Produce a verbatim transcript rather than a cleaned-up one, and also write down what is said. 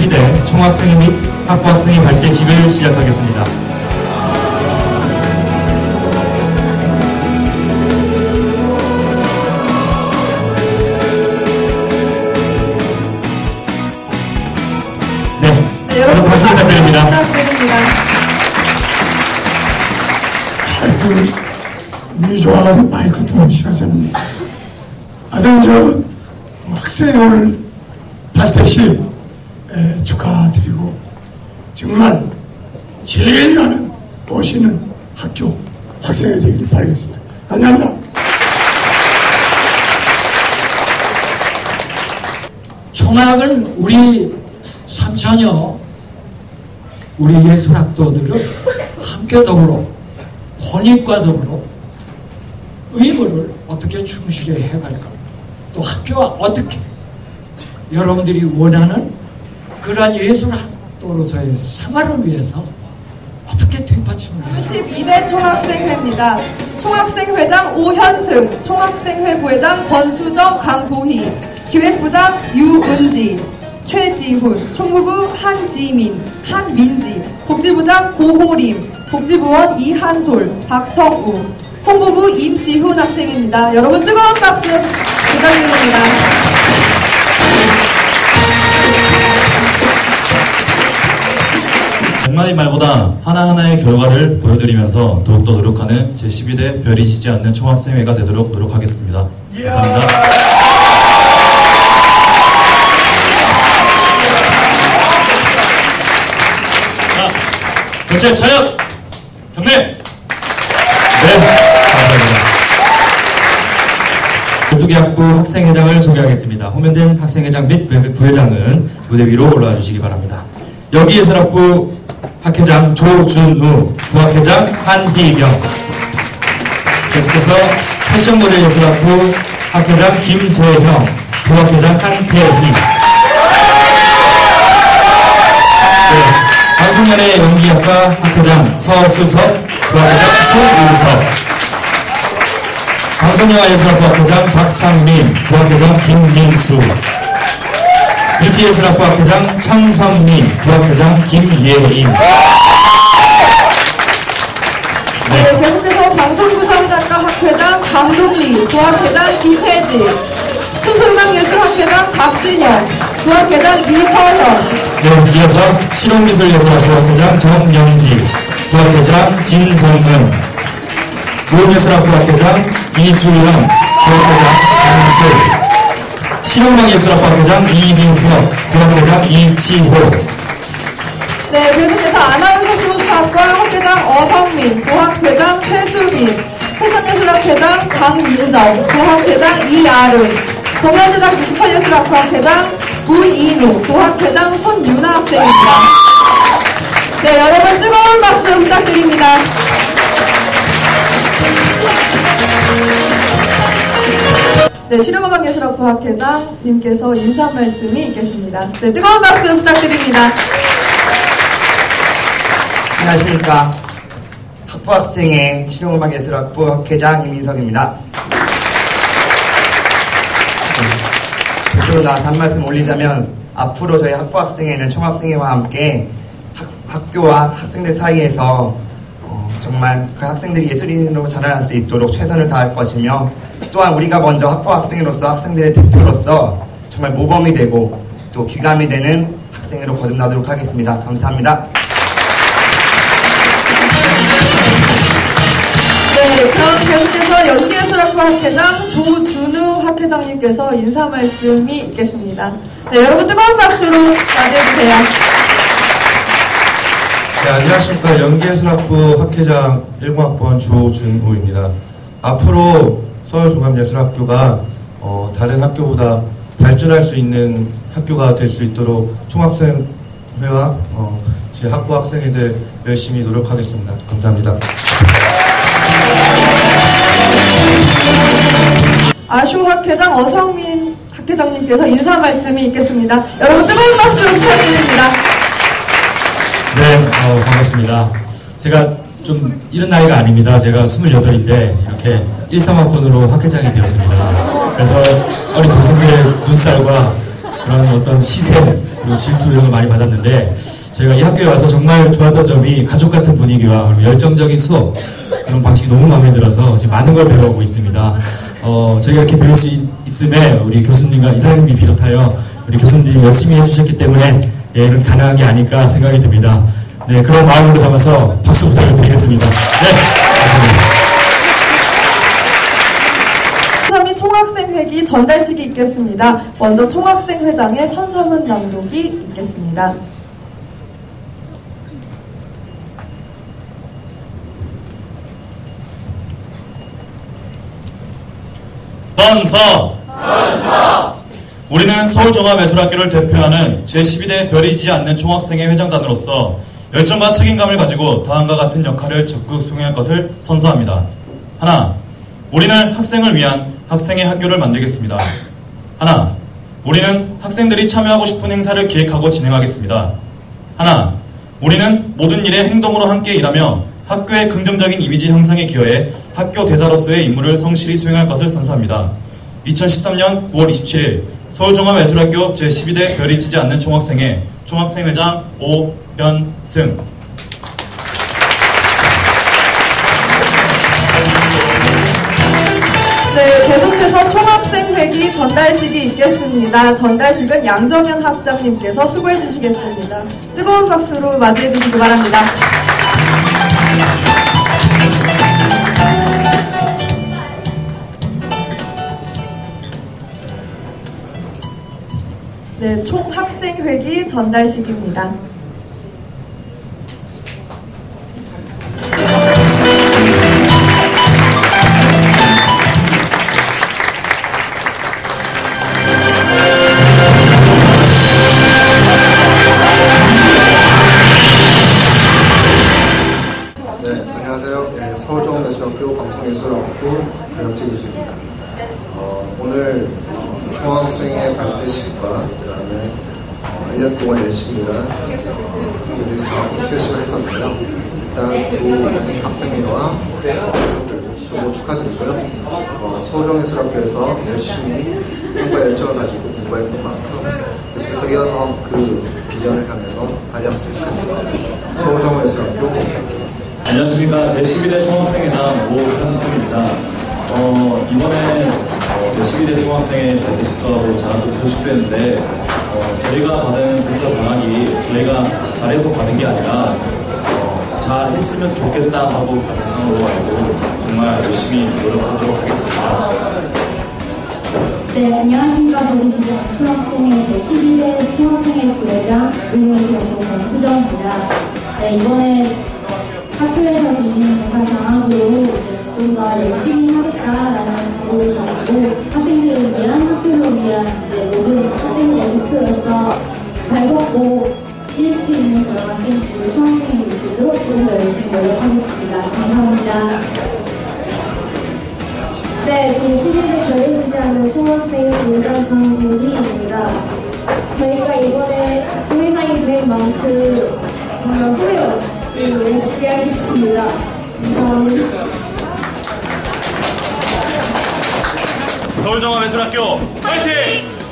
제십이 대 총학생회 및 학부학생회 발대식을 시작하겠습니다. 네, 네 여러분 박수 부탁드립니다. 부탁드립니다. 눈이 좋아가지고 마이크 두 번씩 하셨네. 하여튼 저 학생이 오늘 발대식 축하드리고 정말 제일 나는 멋있는 학교 학생이 되기를 바라겠습니다. 감사합니다. 총학은 우리 삼천여 우리 예술학도들을 함께 더불어 권익과 더불어 의무를 어떻게 충실히 해갈까, 또 학교와 어떻게 여러분들이 원하는 그러한 예술학도로서의 생활을 위해서 어떻게 뒷받침을 해야 십이 대 총학생회입니다. 총학생회장 오현승, 총학생회 부회장 권수정, 강도희, 기획부장 유은지, 최지훈, 총무부 한지민, 한민지, 복지부장 고호림, 복지부원 이한솔, 박성우, 홍보부 임지훈 학생입니다. 여러분 뜨거운 박수 부탁드립니다. 백만의 말보다 하나하나의 결과를 보여드리면서 더욱더 노력하는 제십이 대 별이 지지 않는 총학생회가 되도록 노력하겠습니다. 감사합니다. 자, 전체 차렷! 경례! 네, 감사합니다. 열두 개 학부 학생회장을 소개하겠습니다. 호명된 학생회장 및 부회장은 무대 위로 올라와 주시기 바랍니다. 여기예술학부 학회장 조준우, 부학회장 한희경, 계속해서 패션모델예술학부 학회장 김재형, 부학회장 한태희, 네, 방송연예 연기학과 학회장 서수석, 부학회장 손우석, 방송영화예술학부 학회장 박상민, 부학회장 김민수, 뷰티예술학부 학회장 천선미, 부학회장 김예인. 네, 네 계속해서 방송구성작가 학회장 강동리, 부학회장 이혜지, 춤소음악예술학회장 박신영, 부학회장 이서현. 네, 이어서 실용미술예술학부 학회장 정영지, 부학회장 진정은, 무용예술학부 학회장 이주영, 부학회장 안슬, 실용음악예술학부 학회장 이민석, 부학회장 이치호. 네, 계속해서 아나운서 시문학과 학회장 어성민, 부학회장 최수빈, 패션예술학회장 강민정, 부학회장 이아름, 공연제작 뮤지컬예술학부 학회장 문인우, 부학회장 손유나 학생입니다. 네, 여러분 뜨거운 박수 부탁드립니다. 네, 실용음악예술학부 학회장님께서 인사 말씀이 있겠습니다. 네, 뜨거운 박수 부탁드립니다. 안녕하십니까. 학부학생회 실용음악예술학부 학회장 이민석입니다. 대표로 나와서 한 말씀 올리자면, 앞으로 저희 학부학생회는 총학생회와 함께 학, 학교와 학생들 사이에서 어, 정말 그 학생들이 예술인으로 자라날 수 있도록 최선을 다할 것이며, 또한 우리가 먼저 학부학생회로서 학생들의 대표로서 정말 모범이 되고 또 귀감이 되는 학생회로 거듭나도록 하겠습니다. 감사합니다. 네, 그럼 계속해서 연기예술학부 학회장 조준우 학회장님께서 인사 말씀이 있겠습니다. 네, 여러분 뜨거운 박수로 맞이해주세요. 네, 안녕하십니까. 연기예술학부 학회장 일 공학번 조준우입니다. 앞으로 서울종합예술학교가 어, 다른 학교보다 발전할 수 있는 학교가 될 수 있도록 총학생회와 어, 제 학부 학생회들 열심히 노력하겠습니다. 감사합니다. 아쇼 학회장 어성민 학회장님께서 인사 말씀이 있겠습니다. 여러분 뜨거운 박수 부탁드립니다. 네, 어, 반갑습니다. 제가 좀 이런 나이가 아닙니다. 제가 스물여덟인데 이렇게 일삼학번으로 학회장이 되었습니다. 그래서 어린 동생들의 눈살과 그런 어떤 시샘, 그리고 질투 이런 걸 많이 받았는데 저희가 이 학교에 와서 정말 좋았던 점이 가족 같은 분위기와 그리고 열정적인 수업 그런 방식이 너무 마음에 들어서 지금 많은 걸 배워오고 있습니다. 어, 저희가 이렇게 배울 수 있, 있음에 우리 교수님과 이사님이 비롯하여 우리 교수님이 열심히 해주셨기 때문에 예, 이런 가능한 게 아닐까 생각이 듭니다. 네, 그런 마음으로 담아서 박수 부탁드리겠습니다. 네, 감사합니다. 이 총학생회기 전달식이 있겠습니다. 먼저 총학생회장의 선서문 낭독이 있겠습니다. 선서! 선서! 우리는 서울종합예술학교를 대표하는 제십이 대 별이 지지 않는 총학생회 회장단으로서 열정과 책임감을 가지고 다음과 같은 역할을 적극 수행할 것을 선서합니다. 하나, 우리는 학생을 위한 학생의 학교를 만들겠습니다. 하나, 우리는 학생들이 참여하고 싶은 행사를 기획하고 진행하겠습니다. 하나, 우리는 모든 일에 행동으로 함께 일하며 학교의 긍정적인 이미지 향상에 기여해 학교 대사로서의 임무를 성실히 수행할 것을 선서합니다. 이천십삼 년 구월 이십칠일 서울종합예술학교 제십이 대 별이 지지 않는 총학생회 총학생회장 오현승. 네, 계속해서 총학생회기 전달식이 있겠습니다. 전달식은 양정현 학장님께서 수고해 주시겠습니다. 뜨거운 박수로 맞이해 주시기 바랍니다. 네, 총학생회기 전달식입니다. 서울종합예술학교 방송예술학부 가혁재 교수입니다. 어, 오늘 어, 총학생의 발대식과 그다음에 어, 일 년 동안 열심히 일한 학생들이 저하고 수여식을 했었는데요. 일단 두 학생회와 학생들 정말 축하드리고요. 어, 서울종합예술학교에서 열심히 꿈과 열정을 가지고 공부했던 만큼 계속해서 이어서 그 비전을 향해서 발휘했으면 좋겠습니다. 서울종합예술학교 파이팅! 안녕하십니까. 제십이 대 총학생회장 오현승입니다. 어, 이번에 어, 제십이 대 총학생회 발대식도 잘하고 소식됐는데 어, 저희가 받은 분석 방안이 저희가 잘해서 받은 게 아니라 어, 잘했으면 좋겠다 하고 받은 상황으로 알고 정말 열심히 노력하도록 하겠습니다. 네, 안녕하십니까. 저는 총학생회 제십이 대 총학생회 부회장 의무예술학교 권수정입니다. 네, 이번에 학교에서 주신 대사 장학으로 좀 더 열심히 하겠다라는 각오를 가지고 학생들을 위한 학교를 위한 이제 모든 학생들의 목표로서 발벗고 뛸 수 있는 그런 학생들을 총학생회에 있도록 조금 더 열심히 노력하겠습니다. 감사합니다. 네, 제십이 대 별이 지지 않는 총학생회 부회장 강동희입니다. 저희가 이번에 부회장이 된 만큼 정말 후회 없이 열심히 하겠습니다. 감사합니다. 서울종합예술학교 파이팅!